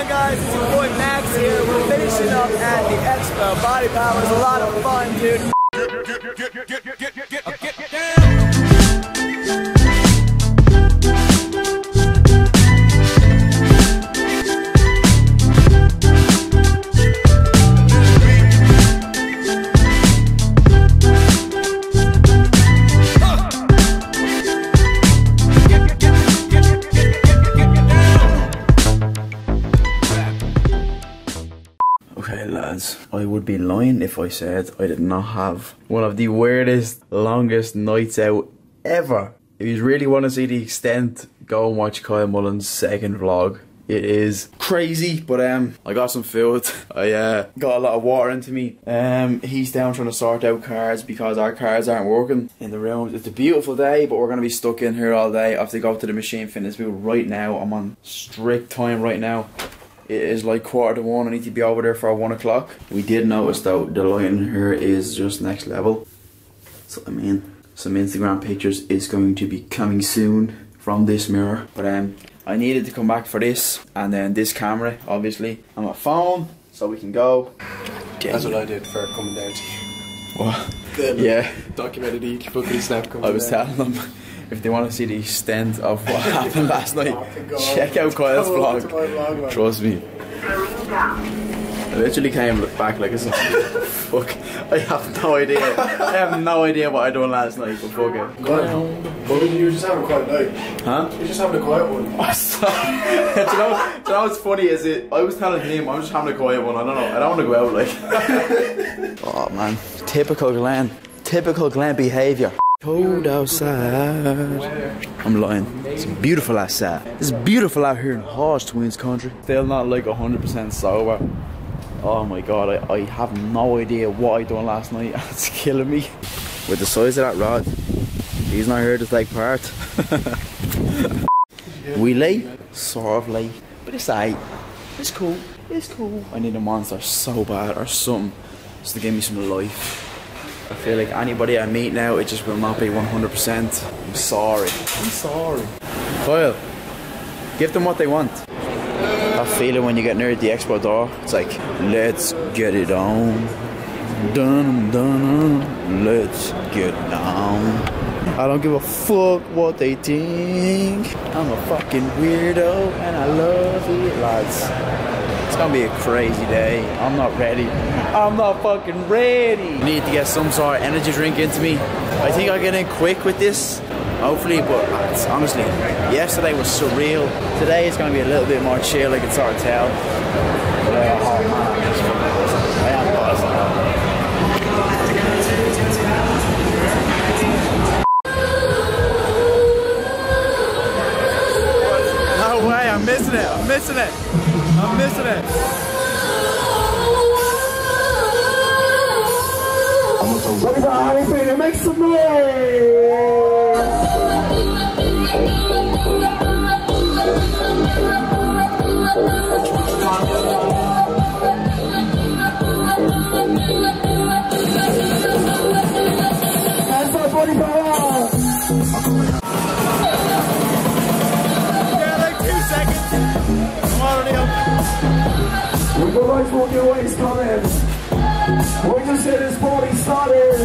on, guys? It's your boy Max here. We're finishing up at the Expo. Body Power was a lot of fun, dude. Get down! Okay lads, I would be lying if I said I did not have one of the weirdest, longest nights out ever. If you really want to see the extent, go and watch Kyle Mullen's second vlog. It is crazy, but I got some food. I got a lot of water into me. He's down trying to sort out cars because our cars aren't working in the room. It's a beautiful day, but we're gonna be stuck in here all day. I have to go to the machine fitness booth right now. I'm on strict time right now. It is like 1:45. I need to be over there for 1 o'clock. We did notice though the lighting here is just next level. So I mean, some Instagram pictures is going to be coming soon from this mirror. But I needed to come back for this, and then this camera obviously on my phone, so we can go. That's what I did for coming down to you. What? Yeah. Documented each fucking snap coming I was down. telling them, if they want to see the extent of what happened last night, check out Kyle's vlog. Trust me. I literally came back like it's fuck. I have no idea. I have no idea what I done last night, but fuck it. But you were just having a quiet night. Huh? You're just having a quiet one. Do you know what's funny is I was telling him I'm just having a quiet one. I don't know. I don't want to go out like. Oh man, typical Glenn. Typical Glenn behaviour. Cold outside. I'm lying. It's beautiful outside. It's beautiful out here in Horse Twins country. Still not like 100% sober. Oh my god, I have no idea what I done last night. It's killing me. With the size of that rod, he's not here to take part. We late? Sort of late. But it's aight. It's cool. It's cool. I need a monster so bad or something just to give me some life. I feel like anybody I meet now, it just will not be 100%. I'm sorry. I'm sorry. Kyle, give them what they want. That feeling when you get near the expo door, it's like, let's get it on. Dun dun, let's get down. I don't give a fuck what they think. I'm a fucking weirdo and I love it, lads. It's gonna be a crazy day. I'm not ready. I'm not fucking ready. I need to get some sort of energy drink into me. I think I'll get in quick with this. Hopefully, but honestly, yesterday was surreal. Today is gonna be a little bit more chill, I can sort of tell. But, oh man, I am buzzing. No way, I'm missing it. I'm missing it. I'm missing it. What is that, Harry Peter? Make some noise! Hands up, body power! Yeah, like 2 seconds. I'm already up. With the right foot, your waist coming. We just get this party started.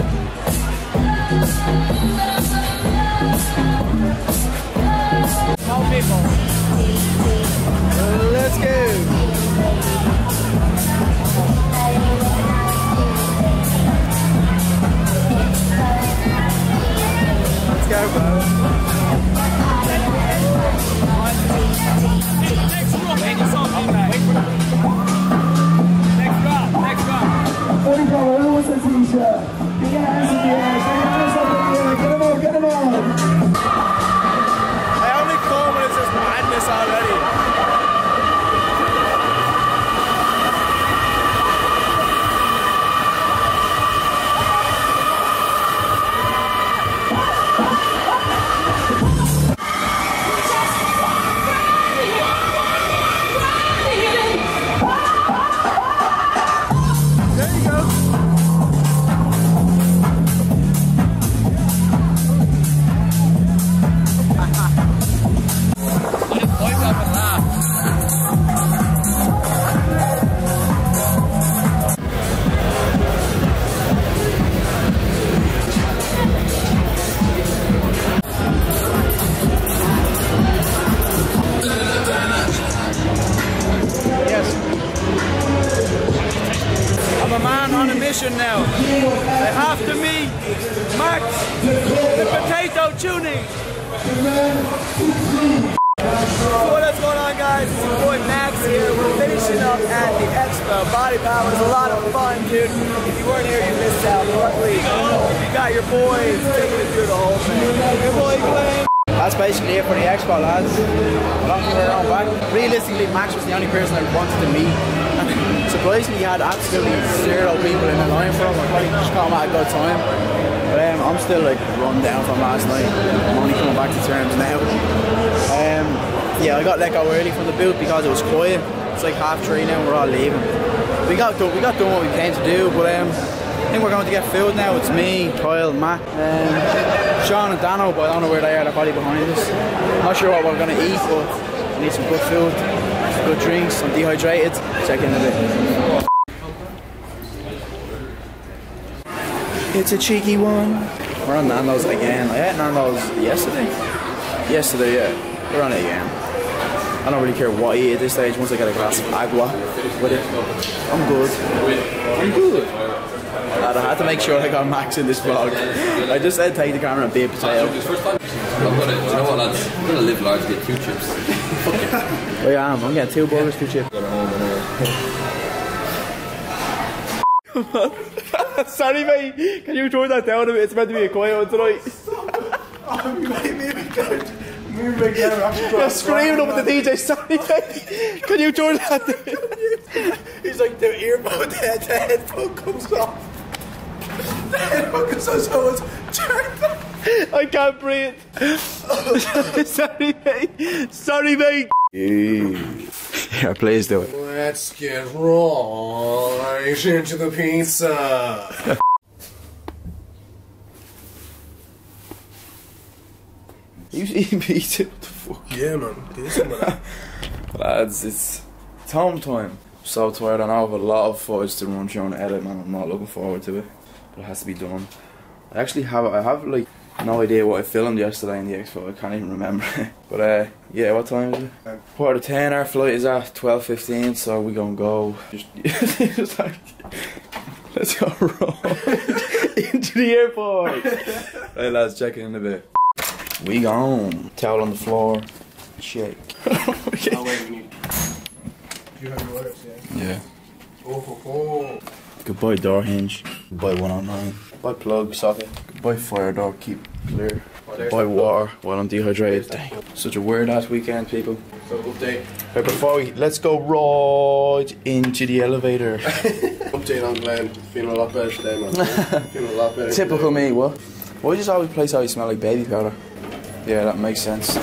No people. Let's go. Let's go, bro. Body power, who wants a t-shirt? Get your hands in the air, get your hands up in the air, get them on, get them on. I only call when it's just madness already. finishing now. They have to meet Max, the potato tuning. So what's going on, guys? It's your boy Max here. We're finishing up at the Expo. Body Power was a lot of fun, dude. If you weren't here, you missed out. Luckily, you got your boys taking it through the whole thing. Your boy Glenn. That's basically it for the Expo, lads. I don't think we're going back. Realistically, Max was the only person I wanted to meet. And surprisingly, he had absolutely 0 people in the line for him. I probably just caught him at a good time. But I'm still like run down from last night. I'm only coming back to terms now. Yeah, I got let go early from the booth because it was quiet. It's like 3:30 now and we're all leaving. We got done what we came to do, but I think we're going to get food now. It's me, Kyle, Matt, Sean and Dano, but I don't know where they are. They're probably behind us. Not sure what we're going to eat, but we need some good food, some good drinks. I'm dehydrated. Check in a bit. It's a cheeky one. We're on Nando's again. I had Nando's yesterday. Yeah. We're on it again. I don't really care what I eat at this stage once I get a glass of agua with it. I'm good. And I had to make sure I got Max in this vlog. I just said take the camera and be a potato. You know what, lads? I'm gonna live large, get 2 chips. Oh yeah, I'm getting 2 burgers, 2 chips. Sorry mate, can you turn that down a bit? It's meant to be a quiet one tonight. You're screaming up at the DJ, sorry mate. Can you turn that down? He's like, the earbud, the headphone comes off. The headphone comes off, so it's turned off. I can't breathe. Sorry mate. Yeah, please do it. Let's get right into the pizza. You eating pizza? What the fuck? Yeah, man. Do some of that. Lads, it's home time. I'm so tired. I know I have a lot of footage to run through and edit, man. I'm not looking forward to it, but it has to be done. I have like no idea what I filmed yesterday in the Expo. I can't even remember. But yeah, what time is it? 10:15. Our flight is at 12:15, so we gonna go. Just like, let's go roll into the airport. Right, lads, check in a bit. We gone. Towel on the floor. Shake. Okay. Oh, wait, we need. You have your orders, Yeah. Oh. Goodbye door hinge. Goodbye 109. Goodbye plug socket. Goodbye fire door, keep clear. Goodbye water while I'm dehydrated. Dang. Such a weird ass weekend, people. So update. Right, before let's go right into the elevator. Update on Glenn. Feeling a lot better today, man. Feeling a lot better. Typical me, what? Why do you just always place how you smell like baby powder? Yeah, that makes sense.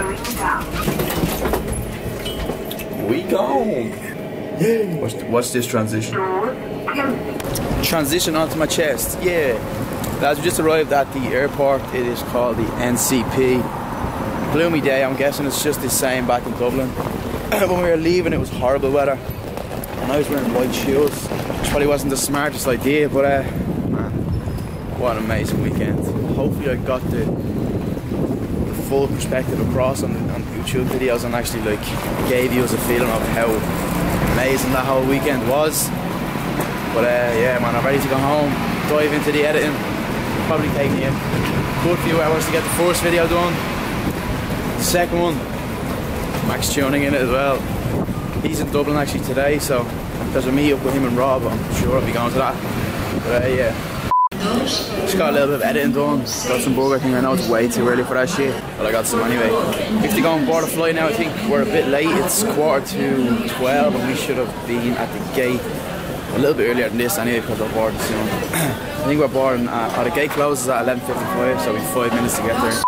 We go. Yeah. Watch this transition. Transition onto my chest. Yeah. Lads, we just arrived at the airport. It is called the NCP. Gloomy day. I'm guessing it's just the same back in Dublin. When we were leaving, it was horrible weather, and I was wearing white shoes, which probably wasn't the smartest idea. But man, what an amazing weekend. Hopefully, I got the full perspective across on YouTube videos and actually like gave you a feeling of how amazing that whole weekend was. But yeah, man, I'm ready to go home, dive into the editing. Probably take me a good few hours to get the first video done. The second one, Max tuning in it as well. He's in Dublin actually today, so there's a meet up with him and Rob. I'm sure I'll be going to that. But yeah, just got a little bit of editing done. Got some Burger King. I know it's way too early for that shit, but I got some anyway. If they go on board a flight now, I think we're a bit late. It's 12:15 and we should have been at the gate a little bit earlier than this anyway because we're boarding soon. I think we're boarding the gate closes at 11:55, so we have 5 minutes to get there.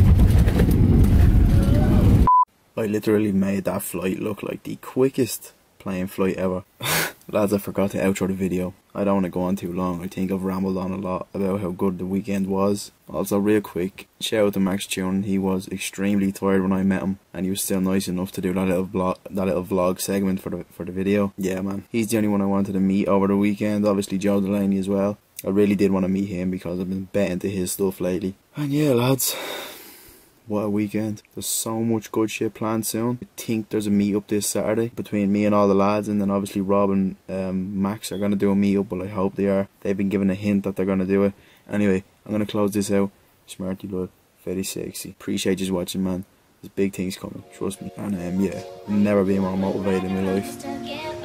I literally made that flight look like the quickest plane flight ever. Lads, I forgot to outro the video. I don't want to go on too long. I think I've rambled on a lot about how good the weekend was. Also, real quick, shout out to Max Tune. He was extremely tired when I met him, and he was still nice enough to do that little vlog segment for the video. Yeah, man, he's the only one I wanted to meet over the weekend. Obviously, Joe Delaney as well. I really did want to meet him because I've been betting to his stuff lately. And yeah, lads, what a weekend. There's so much good shit planned soon. I think there's a meet up this Saturday between me and all the lads, and then obviously Rob and Max are going to do a meet up. Well, I hope they are. They've been given a hint that they're going to do it. Anyway, I'm going to close this out. Smarty blood, very sexy. Appreciate you watching, man. There's big things coming, trust me. And yeah, I've never been more motivated in my life.